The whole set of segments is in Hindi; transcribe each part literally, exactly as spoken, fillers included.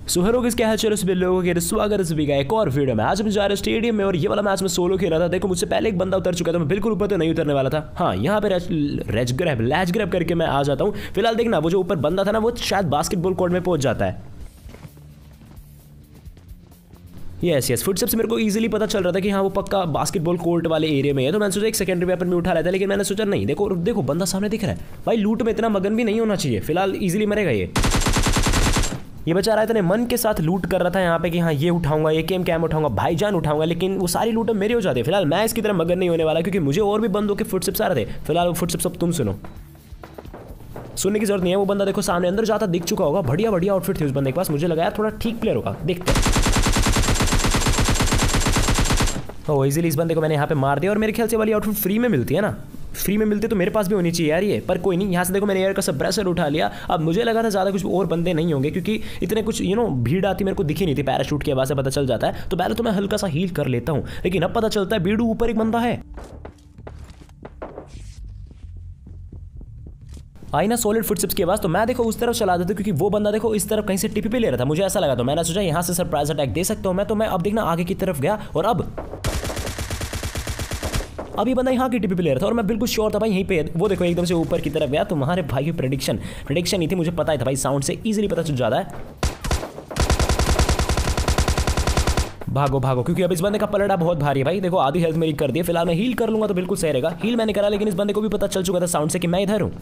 सुहरो किसके हाल चलो सभी लोगों के स्वागत है सभी का एक और वीडियो में। आज मैं जा रहा स्टेडियम में और ये वाला मैच में सोलो खेल रहा था। देखो मुझसे पहले एक बंदा उतर चुका था, मैं बिल्कुल ऊपर तो नहीं उतरने वाला था। हाँ यहाँ पे रेज ग्रैब लैज ग्रैब करके मैं आ जाता हूँ। फिलहाल देखना वो जो ऊपर बंदा था ना वो शायद बास्केटबॉल कोर्ट में पहुंच जाता है। यस यस फुटस्टेप्स से मेरे को इजीली पता चल रहा था कि हाँ वो पक्का बास्केटबॉल कोर्ट वाले एरिया में है। तो मैंने सोचा एक सेकेंडरी वेपन में उठा लेता है, लेकिन मैंने सोचा नहीं, देखो देखो बंदा सामने दिख रहा है भाई। लूट में इतना मगन भी नहीं होना चाहिए। फिलहाल इजीली मरेगा ये ये बेचारा इतने मन के साथ लूट कर रहा था यहाँ पे कि हाँ ये उठाऊंगा, ये केम कैम उठाऊंगा, भाईजान उठाऊंगा, लेकिन वो सारी लूट मेरे हो जाती है। फिलहाल मैं इसकी तरह मगन नहीं होने वाला क्योंकि मुझे और भी बंदों के फुटस्टेप्स आ रहे थे। फिलहाल वो फुटस्टेप्स अब तुम सुनो, सुनने की जरूरत नहीं है। वो बंदा देखो सामने अंदर जाता दिख चुका होगा। बढ़िया बढ़िया आउटफिट थी उस बंदे के पास, मुझे लगा यार थोड़ा ठीक प्लेयर होगा, देखते हैं। ओ इजीली इस बंदे को मैंने यहाँ पे मार दिया और मेरे ख्याल से वाली आउटफिट फ्री में मिलती है ना, फ्री में मिलती तो मेरे पास भी होनी चाहिए यार ये, पर कोई नहीं। यहाँ से देखो मैंने एयर का सप्रेसर उठा लिया। अब मुझे लगा था ज़्यादा कुछ और बंदे नहीं होंगे क्योंकि इतने कुछ यू नो भीड़ आती मेरे को दिखी नहीं थी। पैराशूट की आवाज़ से पता चल जाता है, तो पहले तो मैं हल्का सा हील कर लेता हूँ, लेकिन अब पता चलता है बीड़ू ऊपर एक बंदा है। आई ना सॉलिड फुटस्टेप्स की आवाज़, तो मैं देखो उस तरफ चला देता क्योंकि वो बंदा देखो इस तरफ कहीं से टिपी पे ले रहा था, मुझे ऐसा लगा। तो मैंने सोचा यहाँ से सरप्राइज अटैक दे सकता हूँ मैं, तो मैं अब देखना आगे की तरफ गया और अब अब ये बंदा यहाँ की टिपी पे ले रहा था और मैं बिल्कुल श्योर था भाई यहीं पे। वो देखो एकदम से ऊपर की तरफ गया। तुम्हारे भाई की प्रेडिक्शन प्रेडिक्शन नहीं थी, मुझे पता ही था भाई, साउंड से इजीली पता चल जाता है। भागो भागो क्योंकि अब इस बंदे का पलड़ा बहुत भारी है भाई। देखो आधी हेल्थ मेरी कर दी है। फिलहाल मैं हील कर लूंगा तो बिल्कुल सही रहेगा। हील मैंने करा, लेकिन इस बंदे को भी पता चल चुका था साउंड से कि मैं इधर हूँ।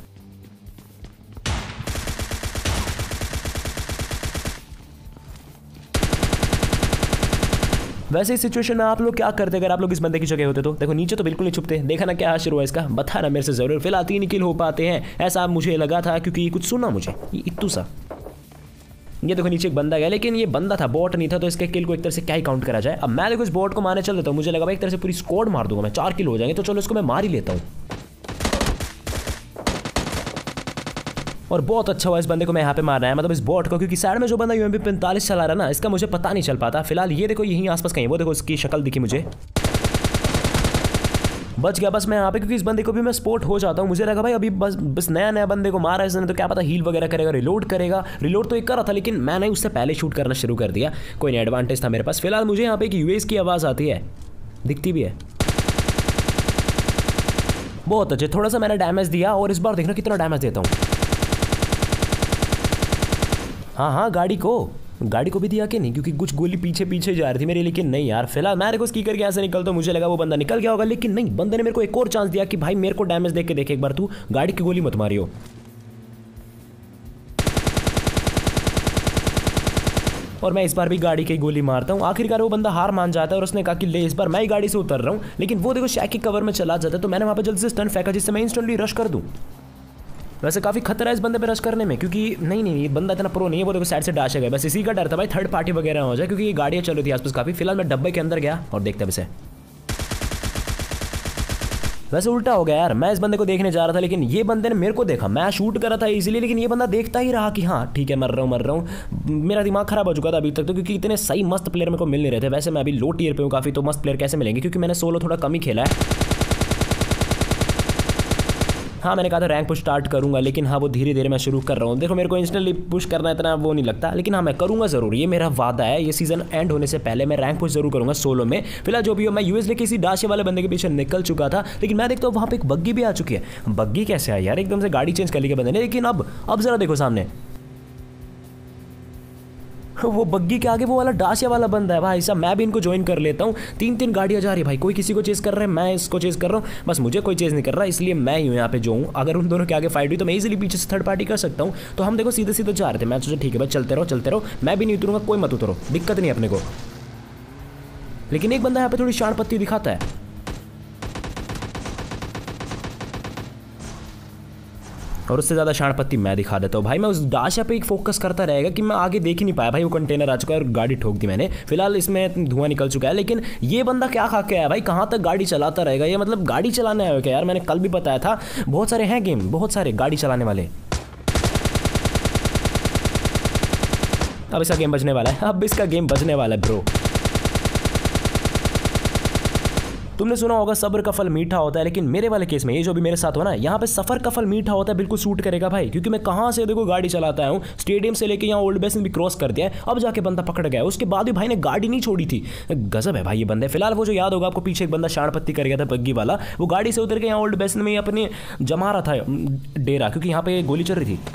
वैसे इस सिचुएशन में आप लोग क्या करते अगर आप लोग इस बंदे की जगह होते? तो देखो नीचे तो बिल्कुल नहीं छुपते। देखा ना क्या शुरू हुआ इसका, बताना मेरे से जरूर। फिलहाल तीन किल हो पाते हैं ऐसा मुझे लगा था क्योंकि कुछ सुना मुझे ये इत्तू सा। ये देखो नीचे एक बंदा गया, लेकिन ये बंदा था, बॉट नहीं था, तो इसके किल को एक तरह से क्या ही काउंट करा जाए। अब मैं देखो इस बॉट को मारने चल देता हूँ। मुझे लगा भाई एक तरह से पूरी स्क्वाड मार दूंगा मैं, चार किल हो जाएंगे, तो चलो इसको मैं मार ही लेता हूँ। और बहुत अच्छा हुआ इस बंदे को मैं यहाँ पे मार रहा है, मतलब इस बॉट को, क्योंकि साइड में जो बंदा यूएमपी पैंतालीस चला रहा है ना, इसका मुझे पता नहीं चल पाता। फिलहाल ये देखो यहीं आसपास कहीं, वो देखो इसकी शक्ल दिखी मुझे, बच गया बस मैं यहाँ पे, क्योंकि इस बंदे को भी मैं स्पॉट हो जाता हूँ। मुझे लगा भाई अभी बस बस नया नया बंदे को मारा है इसने, तो क्या पता हील वगैरह करेगा, रिलोड करेगा। रिलोड तो एक कर रहा था, लेकिन मैंने उससे पहले शूट करना शुरू कर दिया। कोई नहीं, एडवांटेज था मेरे पास। फिलहाल मुझे यहाँ पे एक यूएस की आवाज़ आती है, दिखती भी है। बहुत अच्छे, थोड़ा सा मैंने डैमेज दिया और इस बार देखना कितना डैमेज देता हूँ। हाँ हाँ गाड़ी को गाड़ी को भी दिया कि नहीं, क्योंकि कुछ गोली पीछे पीछे जा रही थी मेरी, लेकिन नहीं यार। फिलहाल मैं देखो स्की करके यहाँ से निकलता हूँ। मुझे लगा वो बंदा निकल गया होगा, लेकिन नहीं, बंदे ने मेरे को एक और चांस दिया कि भाई मेरे को डैमेज देख के देखे एक बार, तू गाड़ी की गोली मत मारियो। और मैं इस बार भी गाड़ी की गोली मारता हूँ। आखिरकार वो बंदा हार मान जाता है और उसने कहा कि ले इस बार मैं ही गाड़ी से उतर रहा हूँ, लेकिन वो देखो शैक के कवर में चला जाता है। तो मैंने वहाँ पे जल्दी से स्टन फेंका जिससे मैं इंस्टेंटली रश कर दूँ। वैसे काफ़ी खतरा है इस बंदे पे रश करने में, क्योंकि नहीं नहीं ये बंदा इतना प्रो नहीं है। वो देखो साइड से डैश गया, बस इसी का डर था भाई थर्ड पार्टी वगैरह हो जाए, क्योंकि ये गाड़ियाँ चल रही थी आसपास काफ़ी। फिलहाल मैं डब्बे के अंदर गया और देखते हैं इसे। वैसे उल्टा हो गया यार, मैं इस बंदे को देखने जा रहा था, लेकिन ये बंदे ने मेरे को देखा। मैं शूट कर रहा था इजीली, लेकिन ये बंदा देखता ही रहा कि हाँ ठीक है मर रहा हूँ मर रहा हूँ। मेरा दिमाग खराब हो चुका था अभी तक तो, क्योंकि इतने सही मस्त प्लेयर मेरे को मिल नहीं रहे थे। वैसे मैं अभी लो टीयर पे हूँ काफ़ी, तो मस्त प्लेयर कैसे मिलेंगे, क्योंकि मैंने सोलो थोड़ा कम ही खेला है। हाँ मैंने कहा था रैंक पुश स्टार्ट करूंगा, लेकिन हाँ वो धीरे धीरे मैं शुरू कर रहा हूँ। देखो मेरे को इंस्टेंटली पुश करना इतना वो नहीं लगता, लेकिन हाँ मैं करूंगा ज़रूर, ये मेरा वादा है। ये सीजन एंड होने से पहले मैं रैंक पुश जरूर करूंगा सोलो में। फिलहाल जो भी हो, मैं यूएस लेके किसी डाशे वाले बंदे के पीछे निकल चुका था, लेकिन मैं देखता हूँ वहाँ पे एक बग्गी भी आ चुकी है। बग्गी कैसे आई यार, एकदम से गाड़ी चेंज कर ली के बंदे ने। लेकिन अब अब जरा देखो सामने वो बग्गी के आगे वो वाला डाशिया वाला बंदा है भाई साहब। मैं भी इनको ज्वाइन कर लेता हूँ। तीन तीन गाड़ियाँ जा रही है भाई, कोई किसी को चेस कर रहा है, मैं इसको चेस कर रहा हूँ, बस मुझे कोई चेस नहीं कर रहा, इसलिए मैं ही हूँ यहाँ पे जो हूँ। अगर उन दोनों के आगे फाइट हुई तो मैं इजीली पीछे से थर्ड पार्टी कर सकता हूँ। तो हम देखो सीधे सीधे जा रहे थे, मैं सोचा ठीक है भाई चलते रहो चलते रहो, मैं भी नहीं उतरूंगा, कोई मत उतरो, दिक्कत नहीं अपने को। लेकिन एक बंदा यहाँ पे थोड़ी शान पत्ती दिखाता है, और उससे ज़्यादा शान पत्ती मैं दिखा देता हूँ भाई। मैं उस डाशा पे एक फोकस करता रहेगा कि मैं आगे देख ही नहीं पाया भाई। वो कंटेनर आ चुका है और गाड़ी ठोक दी मैंने। फिलहाल इसमें धुआं निकल चुका है, लेकिन ये बंदा क्या खा के आया भाई, कहाँ तक गाड़ी चलाता रहेगा ये, मतलब गाड़ी चलाने आया क्या यार। मैंने कल भी बताया था बहुत सारे हैं गेम, बहुत सारे गाड़ी चलाने वाले। अब इसका गेम बजने वाला है, अब इसका गेम बजने वाला है ब्रो। तुमने सुना होगा सब्र का फल मीठा होता है, लेकिन मेरे वाले केस में ये जो भी मेरे साथ हो ना, यहाँ पे सफर का फल मीठा होता है, बिल्कुल सूट करेगा भाई, क्योंकि मैं कहाँ से देखो गाड़ी चलाता हूँ, स्टेडियम से लेके यहाँ ओल्ड बेसन भी क्रॉस कर दिया है, अब जाके बंदा पकड़ गया, उसके बाद भी भाई ने गाड़ी नहीं छोड़ी थी। गजब है भाई ये बंदे। फिलहाल वो जो याद होगा आपको, पीछे एक बंदा शाण पत्ती कर गया था बग्गी वाला, वो गाड़ी से उतर के यहाँ ओल्ड बेसन में अपने जमा रहा था डेरा, क्योंकि यहाँ पे गोली चल रही थी।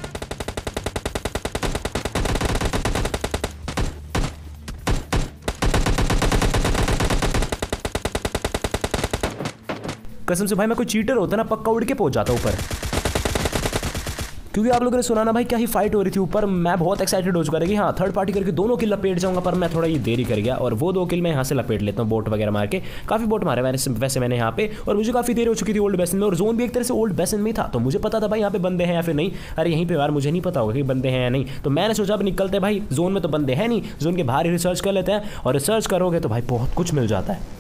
कसम से भाई मैं कोई चीटर होता ना पक्का उड़ के पहुंच जाता ऊपर, क्योंकि आप लोगों ने सुना ना भाई क्या ही फाइट हो रही थी ऊपर। मैं बहुत एक्साइटेड हो चुका था कि हाँ थर्ड पार्टी करके दोनों किल लपेट जाऊंगा, पर मैं थोड़ा ये देरी कर गया और वो दो किल मैं यहाँ से लपेट लेता हूँ बोट वगैरह मार के। काफ़ी बोट मारे मैंने वैसे मैंने यहाँ पे, और मुझे काफ़ी देर हो चुकी थी ओल्ड बेसन में, और जोन भी एक तरह से ओल्ड बेसन में था, तो मुझे पता था भाई यहाँ पे बंदे हैं या फिर नहीं। अरे यहीं पे यार मुझे नहीं पता होगा कि बंदे हैं या नहीं, तो मैंने सोचा अब निकलते भाई, जोन में तो बंदे हैं नहीं, जोन के बाहर ही रिसर्च कर लेते हैं, और रिसर्च करोगे तो भाई बहुत कुछ मिल जाता है।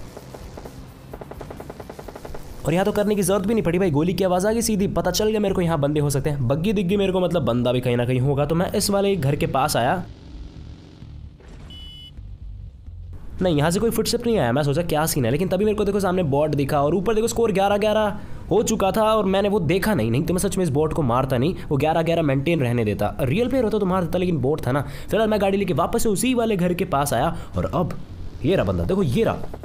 और यहाँ तो करने की जरूरत भी नहीं पड़ी भाई, गोली की आवाज़ आ गई सीधी, पता चल गया मेरे को यहाँ बंदे हो सकते हैं। बग्गी दिख गई मेरे को, मतलब बंदा भी कहीं ना कहीं होगा, तो मैं इस वाले घर के पास आया। नहीं यहाँ से कोई फुटस्टेप नहीं आया, मैं सोचा क्या सीन है, लेकिन तभी मेरे को देखो सामने बॉट दिखा, और ऊपर देखो स्कोर ग्यारह ग्यारह हो चुका था, और मैंने वो देखा नहीं, नहीं तो मैं सच में इस बॉट को मारता नहीं, वो ग्यारह ग्यारह मेंटेन रहने देता। रियल प्लेयर होता तो मार देता, लेकिन बॉट था ना। फिलहाल मैं गाड़ी लेके वापस से उसी वाले घर के पास आया, और अब ये रहा बंदा, देखो ये रहा,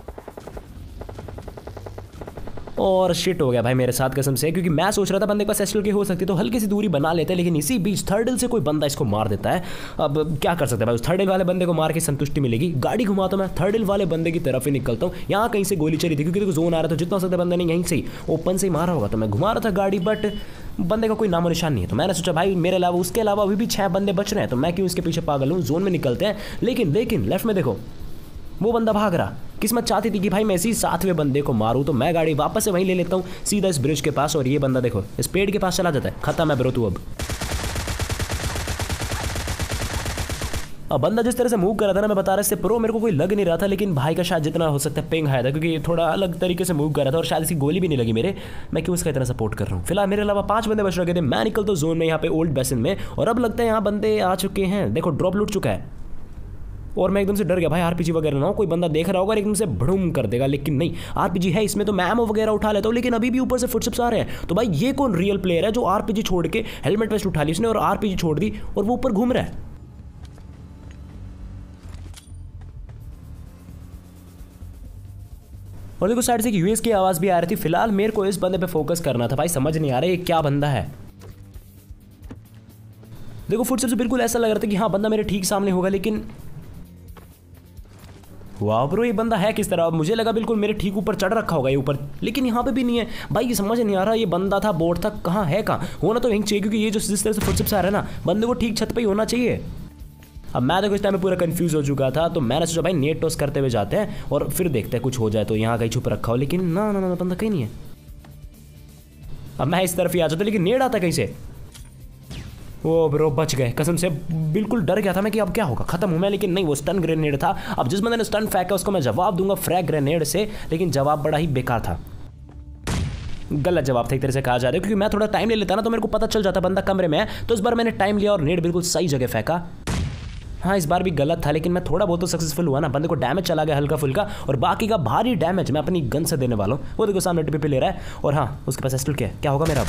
और शिट हो गया भाई मेरे साथ कसम से, क्योंकि मैं सोच रहा था बंदे के पास एस्टल की हो सकती तो हल्की सी दूरी बना लेते, लेकिन इसी बीच थर्डल से कोई बंदा इसको मार देता है। अब क्या कर सकते हैं भाई, उस थर्डल वाले बंदे को मार के संतुष्टि मिलेगी। गाड़ी घुमाता मैं थर्डल वाले बंदे की तरफ ही निकलता हूँ। यहाँ कहीं से गोली चली थी, क्योंकि देखो जोन आ रहा था, जितना हो सकता है बंदे ने यहीं से ओपन से ही मारा होगा, तो मैं घुमा रहा था गाड़ी, बट बंदे का कोई नामो निशान नहीं है। तो मैंने सोचा भाई मेरे अलावा उसके अलावा अभी भी छः बंदे बच रहे हैं, तो मैं क्यों इसके पीछे पागल हूँ, जोन में निकलते हैं। लेकिन लेकिन लेफ्ट में देखो वो बंदा भाग रहा। किस्मत चाहती थी कि भाई मैं इसी सातवें बंदे को मारूं, तो मैं गाड़ी वापस से वहीं ले लेता हूं सीधा इस ब्रिज के पास, और ये बंदा देखो इस पेड़ के पास चला जाता है। खत्म है ब्रो तू। अब अब बंदा जिस तरह से मूव कर रहा था ना, मैं बता रहा इससे प्रो मेरे को कोई लग नहीं रहा था, लेकिन भाई का शायद जितना हो सकता है पिंग आया था, क्योंकि थोड़ा अलग तरीके से मूव कर रहा था, और शायद इसकी गोली भी नहीं लगी मेरे। मैं क्यों इसका इतना सपोर्ट कर रहा हूँ। फिलहाल मेरे अलावा पांच बंदे बच रहे थे। मैं निकलता हूँ जोन में यहाँ पे ओल्ड बेसन में, और अब लगता है यहाँ बंदे आ चुके हैं। देखो ड्रॉप लूट चुका है, और मैं एकदम से डर गया भाई आरपीजी वगैरह ना हो, कोई बंदा देख रहा होगा एकदम से भड़ूम कर देगा, लेकिन नहीं आरपीजी है इसमें, तो मैं एमओ वगैरह उठा लेता हूँ। लेकिन अभी भी ऊपर से फुटस्टेप्स आ रहे हैं, तो भाई ये कौन रियल प्लेयर है जो आरपीजी छोड़ के हेलमेट वेस्ट उठा ली उसने और आरपीजी छोड़ दी और वो ऊपर घूम रहा है। और देखो साइड से यूएस की आवाज भी आ रही थी। फिलहाल मेरे को इस बंदे पे फोकस करना था भाई, समझ नहीं आ रहा ये क्या बंदा है। देखो फुटस्टेप्स से बिल्कुल ऐसा लग रहा था कि हाँ बंदा मेरे ठीक सामने होगा, लेकिन वाह ब्रो ये बंदा है किस तरह। मुझे लगा बिल्कुल मेरे ठीक ऊपर चढ़ रखा होगा ये ऊपर, लेकिन यहाँ पे भी नहीं है भाई। ये समझ नहीं आ रहा ये बंदा था बोट था कहाँ है, कहाँ होना तो यहीं चाहिए, क्योंकि ये जो जिस तरह से फुटस्टेप्स आ रहा है ना, बंदे को ठीक छत पे ही होना चाहिए। अब मैं तो इस टाइम में पूरा कंफ्यूज हो चुका था, तो मैंने सोचा भाई नेट टॉस करते हुए जाते हैं और फिर देखते हैं कुछ हो जाए तो। यहाँ कहीं छुप रखा हो, लेकिन ना ना ना बंदा कहीं नहीं है। अब मैं इस तरफ ही आ जाता, लेकिन नेट आता कहीं से। ओ ब्रो बच गए कसम से, बिल्कुल डर गया था मैं कि अब क्या होगा, खत्म हूं मैं, लेकिन नहीं वो स्टन ग्रेनेड था। अब जिस बंदे ने स्टन फेंका उसको मैं जवाब दूंगा फ्रैग ग्रेनेड से, लेकिन जवाब बड़ा ही बेकार था, गलत जवाब था एक तरह से कहा जा रहा है, क्योंकि मैं थोड़ा टाइम ले लेता ना तो मेरे को पता चल जाता बंदा कमरे में है। तो इस बार मैंने टाइम लिया और नेट बिल्कुल सही जगह फेंका। हाँ इस बार भी गलत था, लेकिन मैं थोड़ा बहुत तो सक्सेसफुल हुआ ना। बंदे को डैमेज चला गया हल्का फुल्का, और बाकी का भारी डैमेज मैं अपनी गन से देने वाला हूँ। वो देखो सामने टिपे पे ले रहा है, और हाँ उसके पास एस्टल क्या है, क्या होगा मेरा।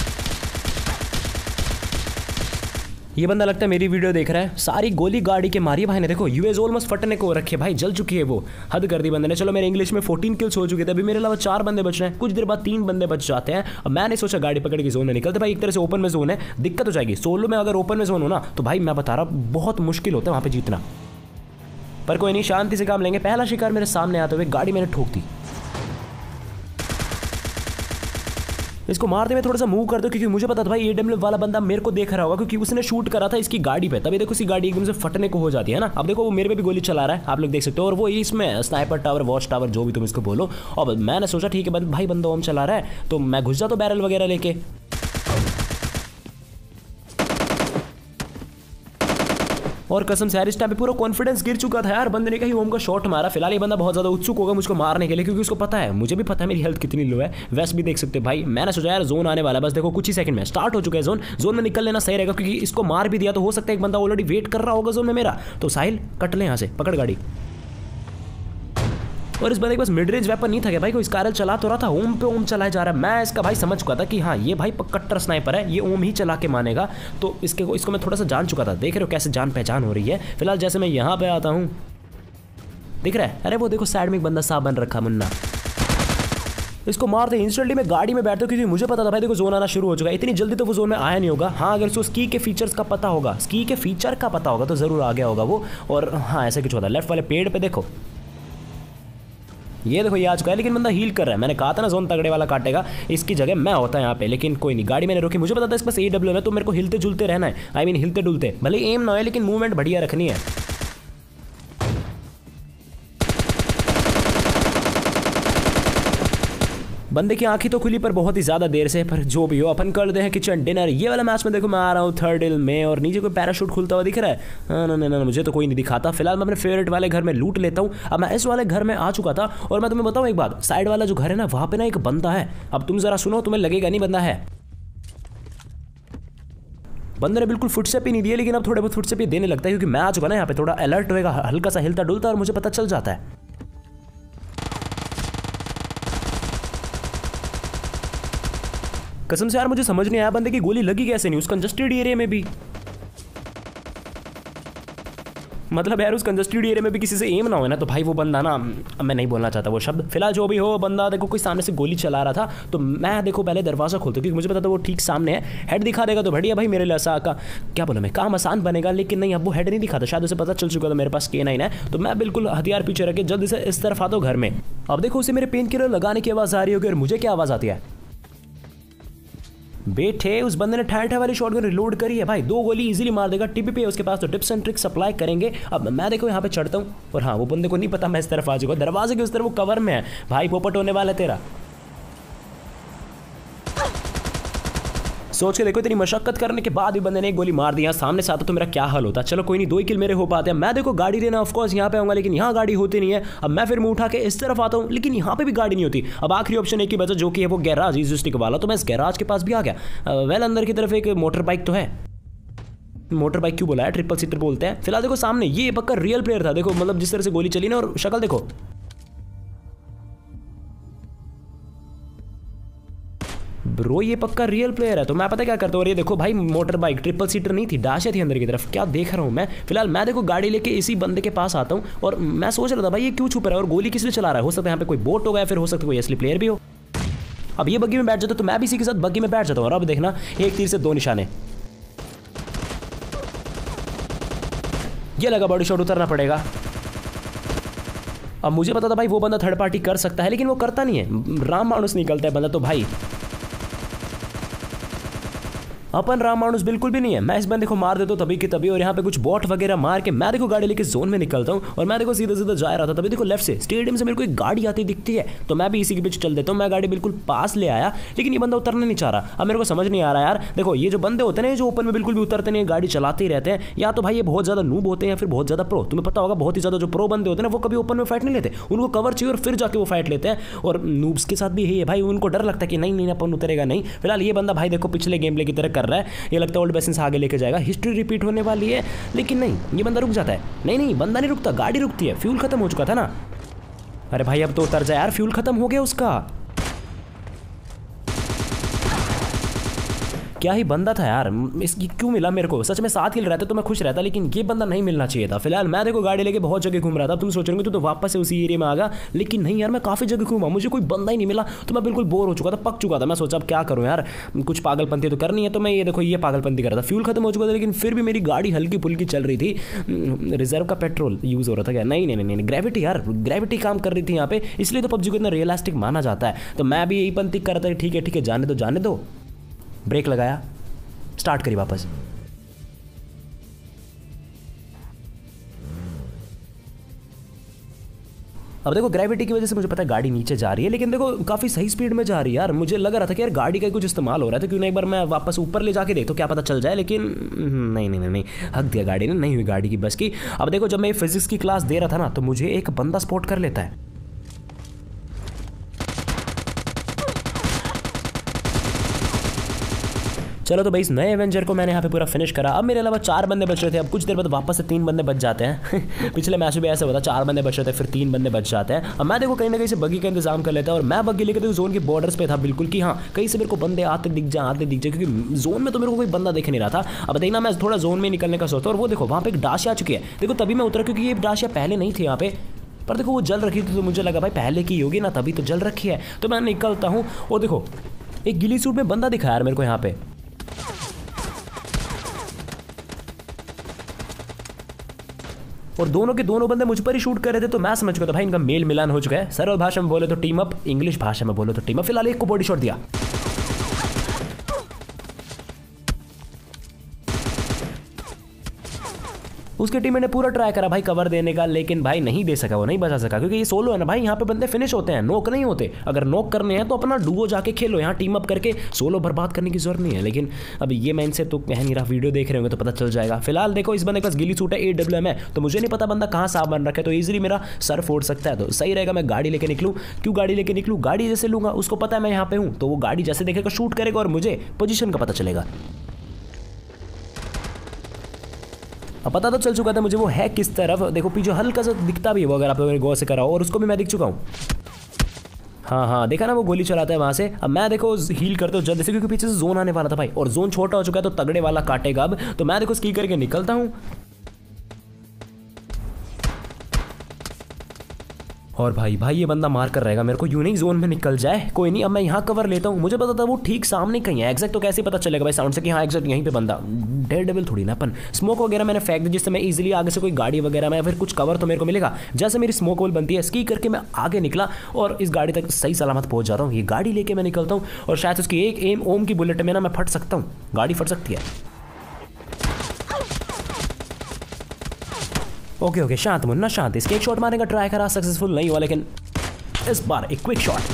ये बंदा लगता है मेरी वीडियो देख रहा है। सारी गोली गाड़ी के मारी भाई ने, देखो यूएस ऑलमोस्ट फटने को रखे भाई, जल चुकी है वो, हद कर दी बंदे ने। चलो मेरे इंग्लिश में फोर्टीन किल्स हो चुके थे, अभी मेरे अलावा चार बंदे बच रहे हैं। कुछ देर बाद तीन बंदे बच जाते हैं। अब मैंने सोचा गाड़ी पकड़ के जोन में निकलते भाई, एक तरह से ओपन में जोन है, दिक्कत हो जाएगी। सोलो में अगर ओपन में जोन हो ना तो भाई मैं बता रहा हूँ बहुत मुश्किल होता है वहाँ पे जीतना, पर कोई नहीं शांति से काम लेंगे। पहला शिकार मेरे सामने आते हुए गाड़ी मैंने ठोक दी। इसको मारते हुए थोड़ा सा मूव कर दो, क्योंकि मुझे पता था भाई एडब्ल्यू वाला बंदा मेरे को देख रहा होगा, क्योंकि उसने शूट करा था इसकी गाड़ी पे। तभी देखो उसकी गाड़ी एकदम से फटने को हो जाती है ना। अब देखो वो मेरे पे भी गोली चला रहा है, आप लोग देख सकते हो, और वो इसमें स्नाइपर टावर वॉच टावर जो भी तुम इसको बोलो। अब मैंने सोचा ठीक है भाई बंदा ओम चला रहा है, तो मैं घुस जाता हूं बैरल वगैरह लेके। और कसम से यार इस टाइम पे पूरा कॉन्फिडेंस गिर चुका था यार। बंदे ने कहीं ओम का शॉट मारा। फिलहाल ये बंदा बहुत ज्यादा उत्सुक होगा मुझको मारने के लिए, क्योंकि उसको पता है, मुझे भी पता है मेरी हेल्थ कितनी लो है। वैसे भी देख सकते हो भाई, मैंने सोचा यार जोन आने वाला है, बस देखो कुछ ही सेकंड में स्टार्ट हो चुका है जोन। जोन में निकल लेना सही रहेगा, क्योंकि इसको मार भी दिया तो हो सकता है एक बंदा ऑलरेडी वेट कर रहा होगा जोन में मेरा। तो साहिल कट ले यहाँ से, पकड़ गाड़ी। और इस बंदे के पास मिड रेंज वेपन नहीं था क्या भाई, कोई स्कारल चला तो रहा था, ओम पे ओम चलाया जा रहा है। मैं इसका भाई समझ चुका था कि हाँ ये भाई कट्टर स्नाइपर है, ये ओम ही चला के मानेगा, तो इसके इसको मैं थोड़ा सा जान चुका था। देख रहे हो कैसे जान पहचान हो रही है। फिलहाल जैसे मैं यहाँ पे आता हूँ, दिख रहा है, अरे वो देखो साइड में एक बंदा साफ बन रखा मुन्ना, इसको मारते इंस्टेंटली मैं गाड़ी में बैठता हूँ, क्योंकि मुझे पता था भाई देखो जोन आना शुरू हो चुका है। इतनी जल्दी तो वो जोन में आया नहीं होगा। हाँ अगर उसको स्की के फीचर्स का पता होगा, स्की के फीचर का पता होगा तो जरूर आ गया होगा वो। और हाँ ऐसा कुछ होता है। लेफ्ट वाले पेड़ पे देखो, ये देखो ये आ चुका है, लेकिन बंदा हील कर रहा है। मैंने कहा था ना जोन तगड़े वाला काटेगा, इसकी जगह मैं होता है यहाँ पे, लेकिन कोई नहीं, गाड़ी मैंने रोकी। मुझे पता था इसके पास ए डब्ल्यू है, तो मेरे को हिलते जुलते रहना है, आई मीन हिलते डुलते, भले एम ना है लेकिन मूवमेंट बढ़िया रखनी है। बंदे की आंखें तो खुली पर बहुत ही ज़्यादा देर से, पर जो भी हो अपन कर दे हैं किचन डिनर। ये वाला मैच में देखो मैं आ रहा हूँ थर्ड हिल में, और नीचे कोई पैराशूट खुलता हुआ दिख रहा है। हाँ ना ना मुझे तो कोई नहीं दिखाता। फिलहाल मैं अपने फेवरेट वाले घर में लूट लेता हूँ। अब मैं इस वाले घर में आ चुका था, और मैं तुम्हें बताऊँ एक बात, साइड वाला जो घर है ना वहाँ पे ना एक बंदा है। अब तुम जरा सुनो, तुम्हें लगेगा नहीं बंदा है। बंदे ने बिल्कुल फुटस्टेप ही नहीं दिए, लेकिन अब थोड़े बहुत फुटस्टेप ही देने लगता है, क्योंकि मैं आ चुका ना यहाँ पे, थोड़ा अलर्ट होएगा, हल्का सा हिलता डुलता और मुझे पता चल जाता है। कसम से यार मुझे समझ नहीं आया बंदे की गोली लगी कैसे नहीं उस कंजस्टेड एरिया में भी। मतलब यार उस कंजस्टेड एरिया में भी किसी से एम ना हो ना, तो भाई वो बंदा ना, मैं नहीं बोलना चाहता वो शब्द। फिलहाल जो भी हो, बंदा देखो कोई सामने से गोली चला रहा था, तो मैं देखो पहले दरवाजा खोलता क्योंकि मुझे पता था वो ठीक सामने है। हेड दिखा देगा तो बढ़िया भाई मेरे लिए ऐसा का क्या बोला मैं, काम आसान बनेगा। लेकिन नहीं, अब वो हेड नहीं दिखाता, शायद उसे पता चल चुका था मेरे पास के नाइन है, तो मैं बिल्कुल हथियार पीछे रख के जल्दी से इस तरफ आता हूँ घर में। अब देखो उसे मेरे पेन किलर लगाने की आवाज़ आ रही होगी, और मुझे क्या आवाज़ आती है बेटे, उस बंदे ने ठाठ वाली शॉटगन रिलोड करी है भाई, दो गोली इजीली मार देगा। टीपी पे उसके पास, तो टिप्स एंड ट्रिक्स अप्लाई करेंगे। अब मैं देखो यहाँ पे चढ़ता हूँ, और हाँ वो बंदे को नहीं पता मैं इस तरफ आ चुका, दरवाजे के उस तरफ वो कवर में है। भाई पोपट होने वाला है तेरा, सोच के देखो इतनी मशक्कत करने के बाद भी बंदे ने एक गोली मार दी। सामने से आता तो मेरा क्या हाल होता। चलो कोई नहीं, दो ही किल मेरे हो पाते हैं। मैं देखो गाड़ी लेना ऑफकोर्स यहाँ पे आऊंगा, लेकिन यहाँ गाड़ी होती नहीं है। अब मैं फिर मुंह उठा के इस तरफ आता हूँ, लेकिन यहाँ पे भी गाड़ी नहीं होती। अब आखिरी ऑप्शन एक ही बचा, जो कि है वो गैराज इजिस्टिक वाला। तो मैं इस गैराज के पास भी आ गया। वेल अंदर की तरफ एक मोटर बाइक तो है, मोटर बाइक क्यों बोला है, ट्रिपल सीटर बोलते हैं। फिलहाल देखो सामने ये पक्का रियल प्लेयर था, देखो मतलब जिस तरह से गोली चली ना, और शक्ल देखो। ब्रो ये पक्का रियल प्लेयर है। तो मैं पता क्या करता हूँ, और ये देखो भाई मोटर बाइक ट्रिपल सीटर नहीं थी, डाशे थी अंदर की तरफ। क्या देख रहा हूँ मैं। फिलहाल मैं देखो गाड़ी लेके इसी बंदे के पास आता हूँ, और मैं सोच रहा था भाई ये क्यों छुप रहा है और गोली किस लिए चला रहा है। हो सकता है यहाँ पे कोई बोट हो गया, फिर हो सकता है कोई असली प्लेयर भी हो। अब ये बग्गी में बैठ जाता तो मैं भी इसी के साथ बग्गी में बैठ जाता हूँ। और अब देखना, एक तीर से दो निशाने, ये लगा बॉडी शॉट, उतरना पड़ेगा। अब मुझे पता था भाई वो बंदा थर्ड पार्टी कर सकता है, लेकिन वो करता नहीं है, राम मानुस निकलता है बंदा। तो भाई अपन राम मानुस बिल्कुल भी नहीं है। मैं इस बंदे को मार देता हूँ तभी कि तभी, और यहाँ पे कुछ बॉट वगैरह मार के मैं देखो गाड़ी लेके जोन में निकलता हूँ। और मैं देखो सीधा सीधा जा रहा था, तभी देखो लेफ्ट से स्टेडियम से मेरे को एक गाड़ी आती दिखती है, तो मैं भी इसी के बीच चल देता हूँ। मैं गाड़ी बिल्कुल पास ले आया, लेकिन ये बंदा उतरना नहीं चाह रहा। अब मेरे को समझ नहीं आ रहा यार। देखो ये जो बंदे होते हैं ना, जो ओपन में बिल्कुल भी उतरते नहीं, गाड़ी चलाते ही रहते हैं, या तो भाई ये बहुत ज़्यादा नूब होते हैं या फिर बहुत ज़्यादा प्रो। तुम्हें पता होगा बहुत ही ज़्यादा जो प्रो बंदे होते हैं ना, वो कभी ओपन में फाइट नहीं लेते, उनको कवर चाहिए और फिर जाके वो फाइट लेते हैं। और नूब्स के साथ भी यही है भाई, उनको डर लगता है कि नहीं नहीं अपन उतरेगा नहीं। फिलहाल ये बंदा भाई देखो पिछले गेम प्ले की तरह कर रहा है, ये लगता है ओल्ड बेसिन से आगे लेके जाएगा, हिस्ट्री रिपीट होने वाली है। लेकिन नहीं, ये बंदा रुक जाता है। नहीं नहीं बंदा नहीं रुकता, गाड़ी रुकती है, फ्यूल खत्म हो चुका था ना। अरे भाई अब तो उतर जाए यार, फ्यूल खत्म हो गया उसका। क्या ही बंदा था यार, इसकी क्यों मिला मेरे को। सच में साथ ही रहता तो मैं खुश रहता, लेकिन ये बंदा नहीं मिलना चाहिए था। फिलहाल मैं देखो गाड़ी लेके बहुत जगह घूम रहा था। तुम सोच रहे हो तो वापस से उसी एरिया में आ गया, लेकिन नहीं यार मैं काफ़ी जगह घूमा, मुझे कोई बंदा ही नहीं मिला। तो मैं बिल्कुल बोर हो चुका था, पक चुका था। मैं सोचा अब क्या करूँ यार, कुछ पागलपंती तो करनी है। तो मैं ये देखो ये पागलपंती कर रहा था, फ्यूल खत्म हो चुका था, लेकिन फिर भी मेरी गाड़ी हल्की फुल्की चल रही थी। रिजर्व का पेट्रोल यूज़ हो रहा था क्या? नहीं नहीं नहीं, ग्रेविटी यार, ग्रेविटी काम कर रही थी यहाँ पे, इसलिए तो पबजी को इतना रियलिस्टिक माना जाता है। तो मैं भी यही पंती कर रहा था, ठीक है ठीक है जाने दो जाने दो। ब्रेक लगाया, स्टार्ट करी वापस। अब देखो ग्रेविटी की वजह से मुझे पता है गाड़ी नीचे जा रही है, लेकिन देखो काफ़ी सही स्पीड में जा रही है यार। मुझे लग रहा था कि यार गाड़ी का कुछ इस्तेमाल हो रहा था, क्यों ना एक बार मैं वापस ऊपर ले जाके देख तो क्या पता चल जाए। लेकिन नहीं नहीं नहीं नहीं हक दिया गाड़ी ने, नहीं हुई गाड़ी की बस की। अब देखो जब मैं फिजिक्स की क्लास दे रहा था ना, तो मुझे एक बंदा स्पॉट कर लेता है। चलो तो भाई इस नए एवेंजर को मैंने यहाँ पे पूरा फिनिश करा। अब मेरे अलावा चार बंदे बच रहे थे, अब कुछ देर बाद वापस से तीन बंदे बच जाते हैं। पिछले मैच में भी ऐसा होता, चार बंदे बच रहे थे फिर तीन बंदे बच जाते हैं। अब मैं देखो कहीं ना कहीं से बग्गी का इंतजाम कर लेता और मैं बग्गी लेकर देखो जोन के बॉर्डर्स पे था बिल्कुल कि हाँ कहीं से मेरे को बंदे आते दिख जाए आते दिख जाए, क्योंकि जोन में तो मेरे को कोई बंदा दिख नहीं रहा था। अब देखना मैं थोड़ा जोन में निकलने का सोचता और वो देखो वहाँ पे एक डाशिया आ चुकी है। देखो तभी मैं उतरा, क्योंकि ये डाशिया पहले नहीं थी यहाँ पे, पर देखो वो जल रखी थी तो मुझे लगा भाई पहले की होगी ना, तभी तो जल रखी है। तो मैं निकलता हूँ और देखो एक गिली सूट में बंदा दिखा यार मेरे को यहाँ पे, और दोनों के दोनों बंदे मुझ पर ही शूट कर रहे थे। तो मैं समझ गया था भाई इनका मेल मिलान हो चुका है। सरल भाषा में बोले तो टीम अप, इंग्लिश भाषा में बोले तो टीम अप। फिलहाल एक को बॉडी शॉट दिया, उसके टीम ने पूरा ट्राई करा भाई कवर देने का, लेकिन भाई नहीं दे सका, वो नहीं बचा सका, क्योंकि ये सोलो है ना भाई, यहाँ पे बंदे फिनिश होते हैं, नॉक नहीं होते। अगर नॉक करने हैं तो अपना डुओ जाके खेलो, यहाँ टीम अप करके सोलो बर्बाद करने की जरूरत नहीं है। लेकिन अब ये मैं इनसे तो कह नहीं रहा, वीडियो देख रहे होंगे तो पता चल जाएगा। फिलहाल देखो इस बंदे के पास गिली सूट है, ए डब्ल्यू एम है, तो मुझे नहीं पता बंदा कहाँ साफ बन रखा है, तो ईजिली मेरा सर फोड़ सकता है। तो सही रहेगा मैं गाड़ी लेके निकलूँ। क्यों गाड़ी लेके निकलूँ? गाड़ी जैसे लूँगा उसको पता है मैं यहाँ पे हूँ, तो वो गाड़ी जैसे देखेगा शूट करेगा और मुझे पोजीशन का पता चलेगा। अब पता तो चल चुका था मुझे वो है किस तरफ। देखो पीछे हल्का सा दिखता भी है वो, अगर आप लोगों ने गौर से करा हो, और उसको भी मैं दिख चुका हूँ। हाँ हाँ देखा ना वो गोली चलाता है वहाँ से। अब मैं देखो हील करते हो जल्दी से, क्योंकि पीछे से जोन आने वाला था भाई, और जोन छोटा हो चुका है तो तगड़े वाला काटेगा अब। तो मैं देखो स्की करके निकलता हूँ, और भाई भाई ये बंदा मार कर रहेगा मेरे को, यूं नहीं जोन में निकल जाए। कोई नहीं, अब मैं यहाँ कवर लेता हूँ। मुझे पता था वो ठीक सामने कहीं है, एग्जैक्ट तो कैसे पता चलेगा भाई साउंड से कि हाँ एग्जैक्ट यहीं पे बंदा। डेयर डेविल थोड़ी ना अपन। स्मोक वगैरह मैंने फेंक दी जिससे मैं इजीली आगे से कोई गाड़ी वगैरह में या फिर कुछ कवर तो मेरे को मिलेगा। जैसे मेरी स्मोक वॉल बनती है, स्की करके मैं आगे निकला और इस गाड़ी तक सही सलामत पहुंच जाता हूँ। ये गाड़ी लेके मैं निकलता हूँ और शायद उसकी एक एम ओम की बुलेट में ना मैं फट सकता हूँ, गाड़ी फट सकती है। ओके ओके शांत मुन्ना शांत। इसके एक शॉट मारने का ट्राई करा, सक्सेसफुल नहीं हुआ, लेकिन इस बार एक क्विक शॉट।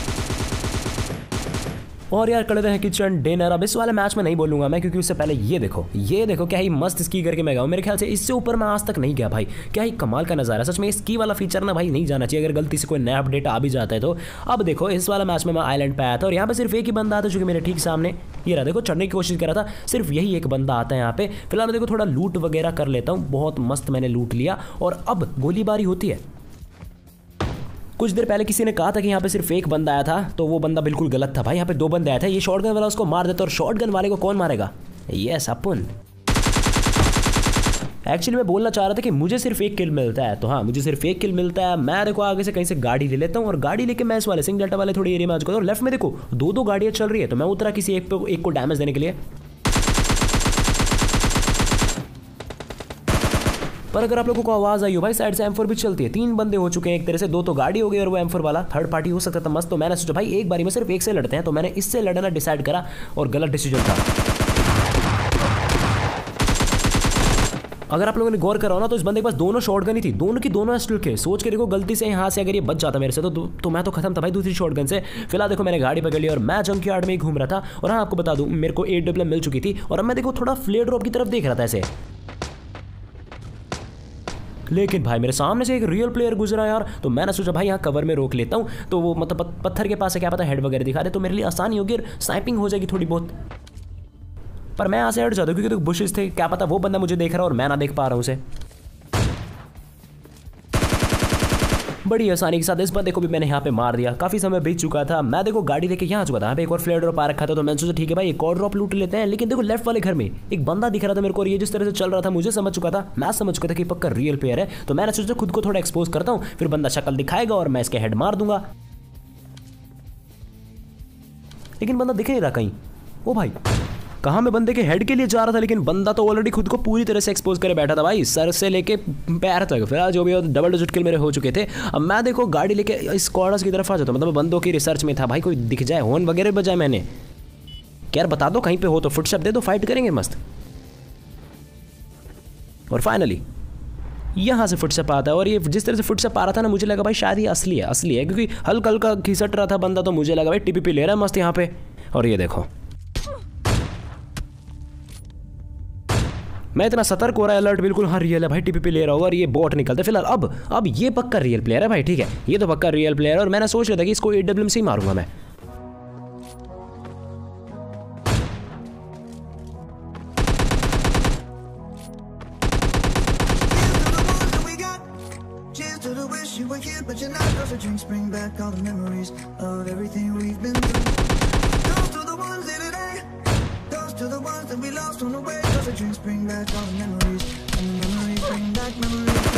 और यार करते हैं किचन डिनर। अब इस वाले मैच में नहीं बोलूंगा मैं, क्योंकि उससे पहले ये देखो ये देखो क्या ही मस्त स्की करके मैं गया हूँ। मेरे ख्याल से इससे ऊपर मैं आज तक नहीं गया भाई। क्या ही कमाल का नज़ारा, सच में स्की वाला फीचर ना भाई नहीं जाना चाहिए, अगर गलती से कोई नया अपडेट आ भी जाता है तो। अब देखो इस वाला मैच में मैं आइलैंड पे आया था और यहाँ पे सिर्फ एक ही बंदा आता है जो कि मेरे ठीक सामने ये रहा। देखो चढ़ने की कोशिश कर रहा था, सिर्फ यही एक बंदा आता है यहाँ पे। फिलहाल देखो थोड़ा लूट वगैरह कर लेता हूँ, बहुत मस्त मैंने लूट लिया। और अब गोलीबारी होती है। कुछ देर पहले किसी ने कहा था कि यहाँ पे सिर्फ एक बंदा आया था, तो वो बंदा बिल्कुल गलत था भाई। यहाँ पे दो बंदे आए थे, ये शॉटगन वाला उसको मार देता और शॉटगन वाले को कौन मारेगा? यस अपन। एक्चुअली मैं बोलना चाह रहा था कि मुझे सिर्फ एक किल मिलता है, तो हाँ मुझे सिर्फ एक किल मिलता है। मैं देखो आगे से कहीं से गाड़ी ले लेता हूँ और गाड़ी लेके मैं इस वाले सिंह डेल्टा वाले थोड़ी एरिया में आ चुका हूँ। और लेफ्ट में देखो दो दो गाड़ियाँ चल रही है, तो मैं उतरा किसी एक पे एक को डैमेज देने के लिए। पर अगर आप लोगों को आवाज आई हो भाई साइड से एम फोर भी चलती है। तीन बंदे हो चुके हैं एक तरह से, दो तो गाड़ी हो गई और वो एम फोर वाला थर्ड पार्टी हो सकता था मस्त। तो मैंने सोचा भाई एक बारी में सिर्फ एक से लड़ते हैं, तो मैंने इससे लड़ना डिसाइड करा और गलत डिसीजन था। अगर आप लोगों ने गौर करा हो ना तो इस बंदे के पास दोनों शॉटगन ही थी, दोनों की दोनों एस्टल के। सोच के देखो गलती से यहाँ से अगर ये बच जाता मेरे से तो तो मैं तो खत्म था भाई दूसरी शॉटगन से। फिलहाल देखो मैंने गाड़ी पकड़ ली और मैं जंक यार्ड में ही घूम रहा था। और हाँ आपको बता दूं मेरे को एट डब्ल्यू मिल चुकी थी और अब मैं देखो थोड़ा फ्लेयर ड्रॉप की तरफ देख रहा था ऐसे। लेकिन भाई मेरे सामने से एक रियल प्लेयर गुजरा यार, तो मैंने सोचा भाई यहाँ कवर में रोक लेता हूँ, तो वो मतलब पत्थर के पास है, क्या पता हेड वगैरह दिखा दे तो मेरे लिए आसानी होगी और स्नाइपिंग हो जाएगी थोड़ी बहुत। पर मैं यहाँ से हट जाता हूँ क्योंकि तो बुशेस थे, क्या पता वो बंदा मुझे देख रहा और मैं ना देख पा रहा हूँ उसे। बड़ी आसानी के साथ इस बंदे को भी मैंने यहाँ पे मार दिया। काफी समय बीत चुका था, मैं देखो गाड़ी लेके यहाँ चुका था। यहाँ पे एक और फ्लेयर ड्रॉप आ रखा था, तो मैंने सोचा ठीक है भाई एक और ड्रॉप लूट लेते हैं। लेकिन देखो लेफ्ट वाले घर में एक बंदा दिख रहा था मेरे को और ये जिस तरह से चल रहा था मुझे समझ चुका था, मैं समझ चुका था कि पक्का रियल प्लेयर है। तो मैंने सोचा खुद को थोड़ा एक्सपोज करता हूँ, फिर बंदा शक्ल दिखाएगा और मैं इसके हेड मार दूंगा। लेकिन बंदा दिख नहीं रहा कहीं। ओ भाई कहाँ मैं बंदे के हेड के लिए जा रहा था, लेकिन बंदा तो ऑलरेडी खुद को पूरी तरह से एक्सपोज करे बैठा था भाई, सर से लेके पैर तक। फिलहाल जो भी डबल डिजिट किल मेरे हो चुके थे। अब मैं देखो गाड़ी लेके इस कॉर्नर्स की तरफ आ जाता हूँ, मतलब बंदों की रिसर्च में था भाई, कोई दिख जाए हॉर्न वगैरह बजाए मैंने। क्या यार बता दो कहीं पे हो तो फुटस्टेप दे दो, फाइट करेंगे मस्त। और फाइनली यहाँ से फुटस्टेप आता है और ये जिस तरह से फुटस्टेप आ रहा था ना मुझे लगा भाई शायद ये असली है असली है क्योंकि हल्का हल्का घिसट रहा था बंदा, तो मुझे लगा भाई टीपीपी ले रहा है मस्त यहाँ पे। और ये देखो मैं इतना सतर्क हो रहा है, अलर्ट बिल्कुल हाँ रियल है भाई, टीपीपी ले रहा होगा और ये बॉट निकलता है। फिलहाल अब अब ये पक्का रियल प्लेयर है भाई, ठीक है ये तो पक्का रियल प्लेयर है। और मैंने सोच रहा था कि इसको ए डब्ल्यू एम से ही मारूंगा मैं। were here, but you're not. Those drinks bring back all the memories of everything we've been through. Toast to the ones here today. Toast to the ones that we lost on the way. Those drinks bring back all the memories, and the memories bring back memories.